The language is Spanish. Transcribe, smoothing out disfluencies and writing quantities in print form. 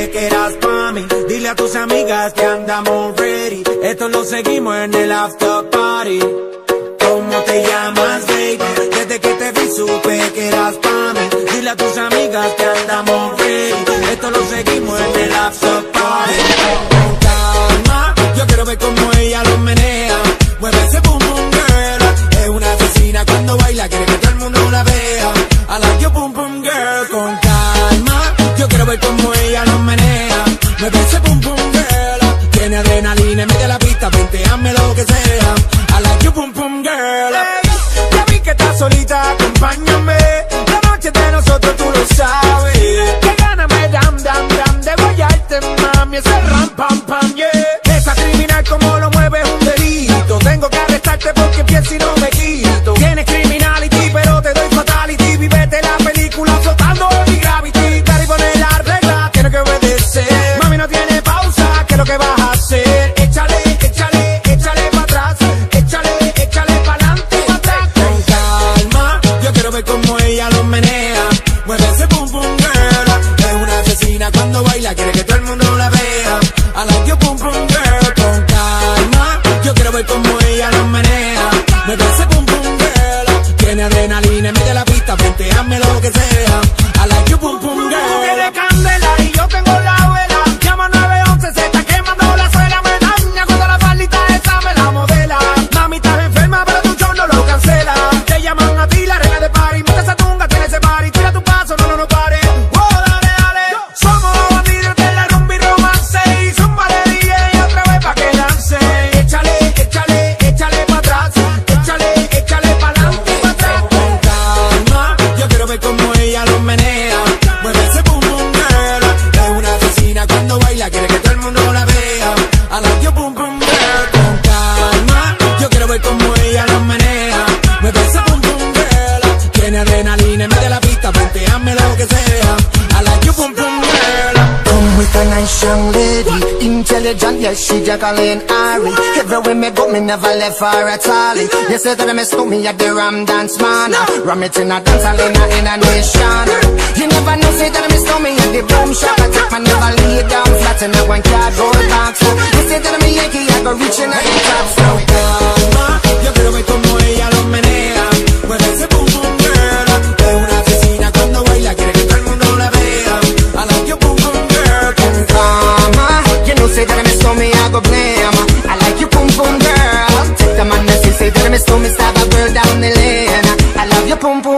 que eras pa' mí. Dile a tus amigas que andamos ready. Esto lo seguimos en el after party. ¿Cómo te llamas, baby? Desde que te vi supe que eras pa' mí. Dile a tus amigas que andamos ready. Esto lo seguimos en el after party. Con calma, yo quiero ver cómo ella lo menea. Mueve ese boom boom girl. Es una asesina cuando baila, quiere que todo el mundo la vea. I like your boom boom girl. Con calma, yo quiero ver cómo ella lo menea. Mueve ese boom boom girl. Tiene adrenalina, mete la pista, vente, hazme lo que sea. I like your boom boom girl. Hey, ya vi que estás solita, acompáñame. La noche es de nosotros, tú lo sabes. Que gana me dam de guayarte, mami. Ese ram pam pam, yeah. Esa criminal como lo mueve es un delito. Tengo que arrestarte porque pienso y no me quito. Tienes criminality, pero te doy fatality. Vivete la película flotando en mi gravity. Cari pone la regla, tiene que obedecer. Mami no tiene pausa, ¿qué es lo que vas a hacer? Échale, échale, échale pa' atrás. Échale, échale pa'lante y pa' atrás. Con calma, yo quiero ver cómo ella lo menea. Mueve ese boom boom girl. Es una asesina cuando baila, quiere que todo el mundo la vea. I like your boom boom girl. Con calma, yo quiero ver cómo ella lo menea. Mueve ese boom boom girl. Tiene adrenalina, mete la pista, vente, hazme lo que sea. I like your boom boom girl. Tú tienes candela y yo tengo la vela. Llama 911, se está quemando la suela. Me daña cuando la palita esa me la modela. Mami, estás enferma, pero tu show no lo cancela. Te llaman a ti, la reina de party. Monta esa tunga, tiene ese party. Tira tu paso, no pares. Oh, dale, dale. Somos los bandidos de la rumba y romance. Y zumba de DJ otra vez pa' que lance. Échale, échale, échale pa' atrás. Échale, échale pa'lante y pa' atrás. Con calma, yo quiero ver cómo ella lo menea. Mueve ese boom boom girl. Es una asesina cuando baila, quiere que todo el mundo la vea. I like your boom boom girl. Con calma, yo quiero ver cómo ella lo menea. Mueve ese boom boom girl. Tiene adrenalina, mete la pista, vente, hazme lo que sea. I like your boom boom girl. Come with a nice young lady, intelligent, yes, she Jacqueline Ari. Everywhere me go, me never left her at all. You say that me stole me at the Ram Dance Man. Ram it in a dance hall in a nation. You never know, say that me stole me at the Boom Shop. I take my never lay down flat in a one cardboard box. You say that me Yankee, I go reaching at the top. So Calma, yo quiero ver cómo ella lo menea. Mueve ese boom boom girl. Es una asesina cuando baila, quiere que todo el mundo la vea. I like your boom boom girl. Con Mama, you know say that me stole me, I go blame. I like you boom boom girl. Take the man that say that me stole me, stab a girl down the lane. I love your boom boom